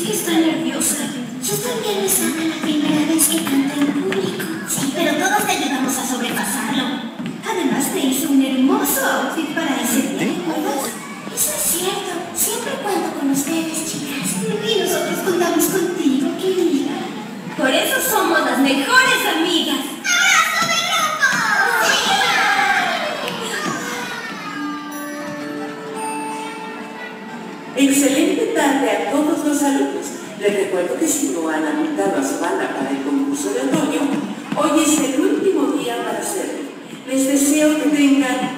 que está nerviosa. Yo también me saca la primera vez que canto en público. Sí, pero todos te ayudamos a sobrepasarlo. Además te hice un hermoso outfit para ese día, ¿recuerdas? Eso es cierto. Siempre cuento con ustedes, chicas. Y nosotros contamos contigo, querida. Por eso somos las mejores amigas. ¡Abrazo de grupo! Excelente tarde a todos los alumnos. Les recuerdo que si no han apuntado a su banda para el concurso de otoño, hoy es el último día para hacerlo. Les deseo que tengan